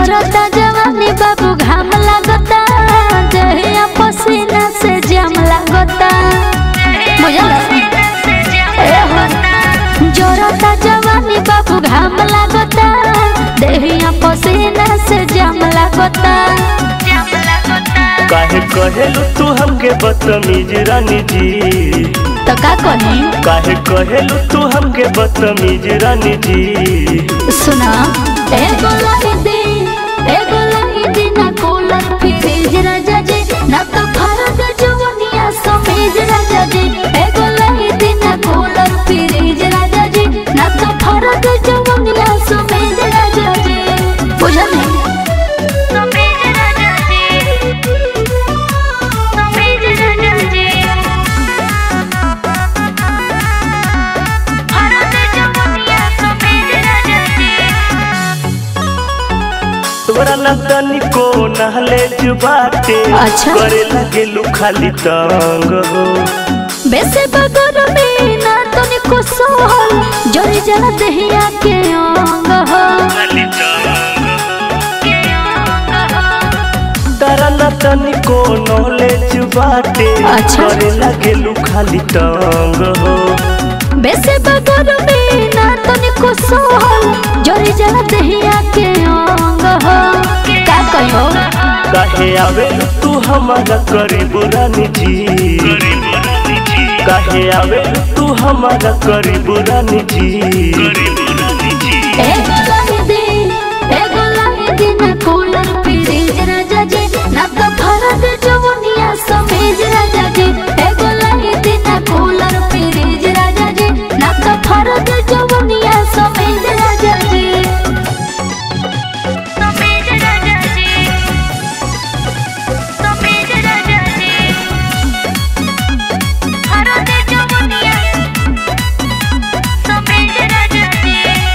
जोरता जवानी बाबू घाम लागता देहिया पसीना से जाम लागता जोरता जवानी बाबू घाम लागता देहिया पसीना से जाम लागता। काहे कहेलू तू हमके बदतमीज रानी जी तो का कही काहे कहेलू तू हमके बदतमीज रानी जी। सुना एगो लाई दी ना कूलर फ्रिज राजा जी ना तो फरद जवनिया समीज राजा जी। एगो लाई दी ना कूलर फ्रिज राजा जी ना तो फरद जवनिया समीज राजा जी। बुझा नहीं समीज राजा जी समीज राजा जी फरद जवनिया समीज राजा जी। तोरा ना तनिको नहले जुबाते अच्छा। करे लगे लू खाली तंग हो बेसे बगर में ना तनिको सोहल जोरी जला दहिया के अंग हो तारा ना तनिको नहले जुबाते अच्छा। करे लगे लू खाली तंग हो बेसे बगर में ना तनिको सोहल जोरी जला दहिया के अंग हो का कहियो काहे आवेलू तू हमारा करीब रानी जी काहे आवेलू तू हमारा करीब रानी जी। एगो लाई दी ना कूलर फ्रिज राजा जी ना तो फरद जवनिया समीज राजा जी। एगो लाई दी ना कूलर फ्रिज राजा जी ना तो फरद जवनिया समीज राजा जी समीज राजा जी समीज राजा जी फरद जवनिया समीज राजा जी।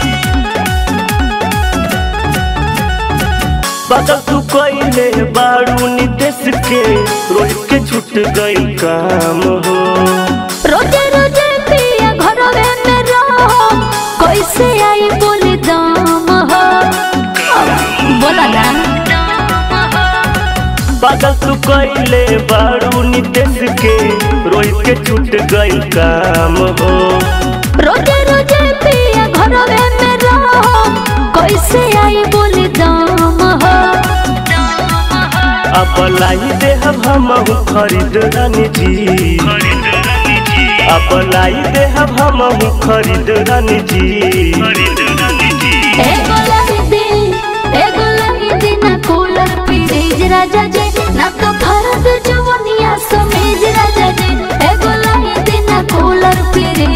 बदल तू कइले बारू नितेश के रोज के छूट गई काम हो रोजे रोजे पिया घरवे में रहो कैसे आई बोली दाम हो बोला ना बदल तू कइले बारू नितेश के रोज के छूट गई काम हो रोजे रोजे पिया घरवे में रहो कैसे आई बोली दाम हो। अब लाई दे हम खरीद रानी जी अब लाई दे हम खरीद रानी जी। एगो लाई दी ना कूलर फ्रिज राजा जी ना तो फरद जवनिया समीज राजा जी। एगो लाई दी ना कूलर फ्रिज